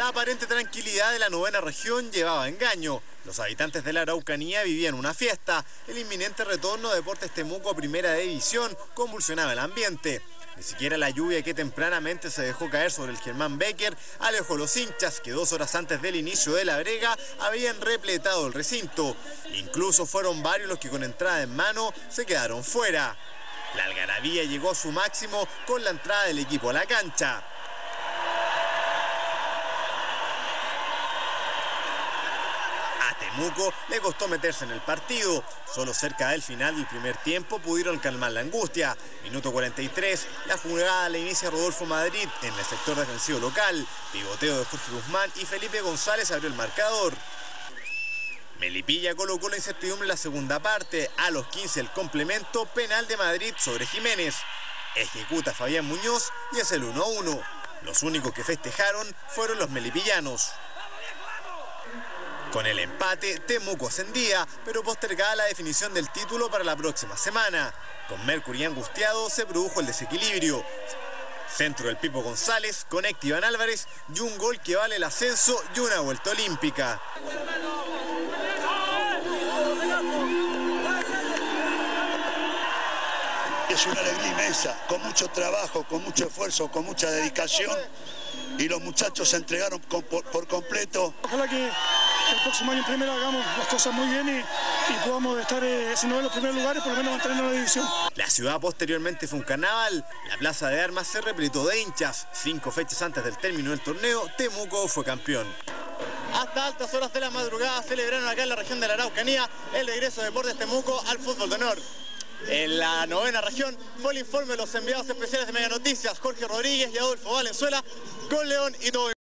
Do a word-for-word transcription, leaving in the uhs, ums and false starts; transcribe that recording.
La aparente tranquilidad de la novena región llevaba engaño. Los habitantes de la Araucanía vivían una fiesta. El inminente retorno de Deportes Temuco a Primera División convulsionaba el ambiente. Ni siquiera la lluvia que tempranamente se dejó caer sobre el Germán Becker alejó a los hinchas que dos horas antes del inicio de la brega habían repletado el recinto. Incluso fueron varios los que con entrada en mano se quedaron fuera. La algarabía llegó a su máximo con la entrada del equipo a la cancha. A Temuco le costó meterse en el partido. Solo cerca del final del primer tiempo pudieron calmar la angustia. Minuto cuarenta y tres, la jugada la inicia Rodolfo Madrid en el sector defensivo local. Pivoteo de Jorge Guzmán y Felipe González abrió el marcador. Melipilla colocó la incertidumbre en la segunda parte. A los quince el complemento, penal de Madrid sobre Jiménez. Ejecuta Fabián Muñoz y es el uno a uno. Los únicos que festejaron fueron los melipillanos. Con el empate, Temuco ascendía, pero postergaba la definición del título para la próxima semana. Con Mercury angustiado se produjo el desequilibrio. Centro del Pipo González, conecta Iván Álvarez y un gol que vale el ascenso y una vuelta olímpica. Es una alegría inmensa, con mucho trabajo, con mucho esfuerzo, con mucha dedicación, y los muchachos se entregaron con, por, por completo. Ojalá que el próximo año en primera hagamos las cosas muy bien y, y podamos estar, eh, si no en los primeros lugares, por lo menos mantener la división. La ciudad posteriormente fue un carnaval. La plaza de armas se repletó de hinchas. Cinco fechas antes del término del torneo, Temuco fue campeón. Hasta altas horas de la madrugada celebraron acá en la región de la Araucanía el regreso de Deportes Temuco al fútbol de honor. En la novena región fue el informe de los enviados especiales de Mega Noticias, Jorge Rodríguez y Adolfo Valenzuela, con León y todo.